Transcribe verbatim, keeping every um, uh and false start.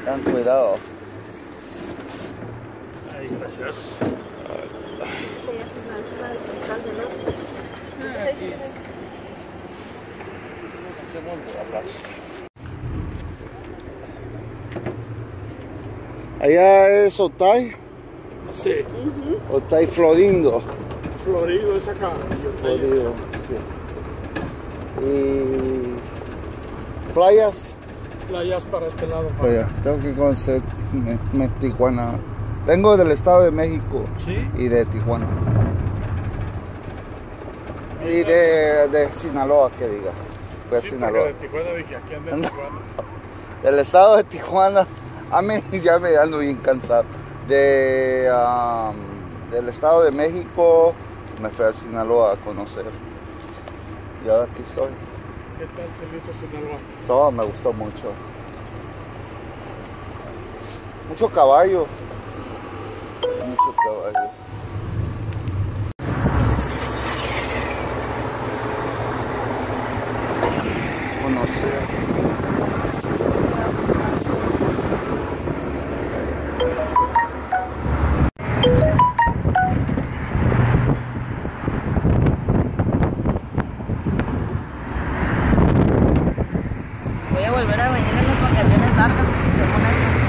Ten cuidado. Ay, gracias. Aquí. Hacemos atrás. Allá es Otay. Sí. Uh-huh. Otay Florindo. Florido es acá. Florido, sí. Y playas. Playas para este lado. Para Pues ya, tengo que conocer me, me, Tijuana. Vengo del Estado de México. ¿Sí? Y de Tijuana. Y de, de Sinaloa, que diga. Fue sí, Sinaloa. de Tijuana dije, aquí anda en Tijuana. Del Estado de Tijuana. A mí ya me ando bien cansado. De, um, del Estado de México me fui a Sinaloa a conocer. Y ahora aquí estoy. ¿Qué tal se le hizo Sinaloa? So, me gustó mucho. Mucho caballo. Mucho caballo. Conocer. Voy a volver a venir en las vacaciones largas, según esto.